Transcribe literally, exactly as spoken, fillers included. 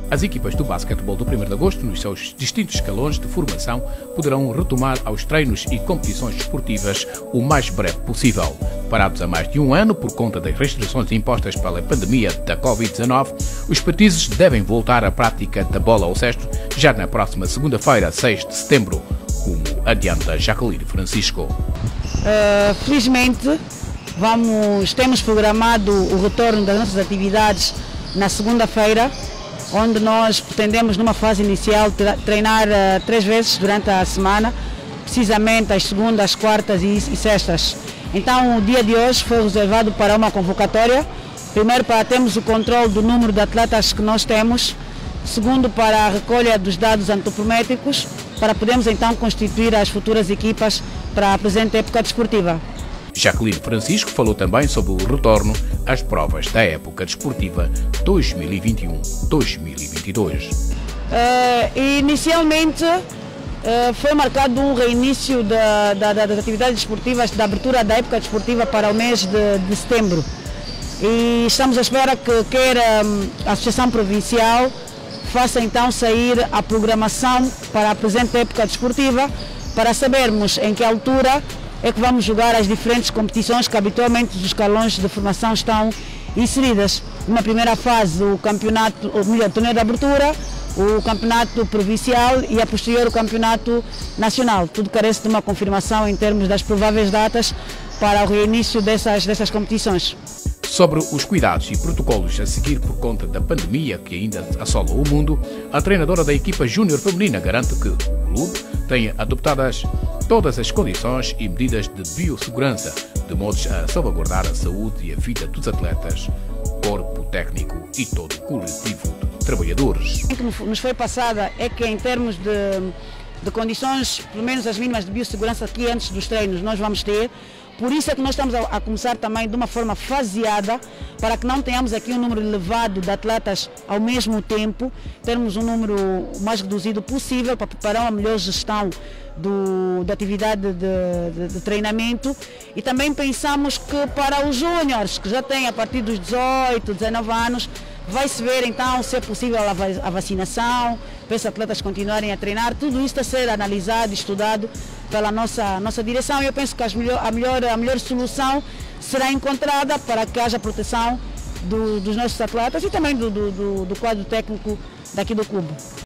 As equipas do basquetebol do primeiro de agosto, nos seus distintos escalões de formação, poderão retomar aos treinos e competições desportivas o mais breve possível. Parados há mais de um ano por conta das restrições impostas pela pandemia da covid dezenove, os petizes devem voltar à prática da bola ao cesto já na próxima segunda-feira, seis de setembro, como adianta Jacqueline Francisco. Uh, felizmente, vamos, temos programado o retorno das nossas atividades na segunda-feira, onde nós pretendemos, numa fase inicial, treinar uh, três vezes durante a semana, precisamente às segundas, quartas e, e sextas. Então, o dia de hoje foi reservado para uma convocatória, primeiro para termos o controle do número de atletas que nós temos, segundo para a recolha dos dados antropométricos, para podermos então constituir as futuras equipas para a presente época desportiva. Jacqueline Francisco falou também sobre o retorno às provas da época desportiva dois mil e vinte e um a dois mil e vinte e dois. Uh, inicialmente uh, foi marcado um reinício da, da, das atividades desportivas, da abertura da época desportiva para o mês de, de setembro. E estamos à espera que quer um, a Associação Provincial faça então sair a programação para a presente época desportiva, para sabermos em que altura é que vamos jogar as diferentes competições que habitualmente os escalões de formação estão inseridas. Numa primeira fase, o campeonato, o melhor, torneio de abertura, o campeonato provincial e a posterior o campeonato nacional. Tudo carece de uma confirmação em termos das prováveis datas para o reinício dessas, dessas competições. Sobre os cuidados e protocolos a seguir por conta da pandemia que ainda assola o mundo, a treinadora da equipa júnior feminina garante que o clube tem adotado todas as condições e medidas de biossegurança, de modo a salvaguardar a saúde e a vida dos atletas, corpo técnico e todo o coletivo de trabalhadores. O que nos foi passada é que, em termos de, de condições, pelo menos as mínimas de biossegurança que antes dos treinos nós vamos ter, por isso é que nós estamos a, a começar também de uma forma faseada, para que não tenhamos aqui um número elevado de atletas ao mesmo tempo, termos um número o mais reduzido possível para preparar uma melhor gestão do, da atividade de, de, de treinamento. E também pensamos que para os júniores, que já têm a partir dos dezoito, dezenove anos, vai-se ver então se é possível a vacinação, para esses atletas continuarem a treinar. Tudo isso está a ser analisado e estudado pela nossa, nossa direção, e eu penso que as melhor, a, melhor, a melhor solução será encontrada para que haja proteção do, dos nossos atletas e também do, do, do quadro técnico daqui do clube.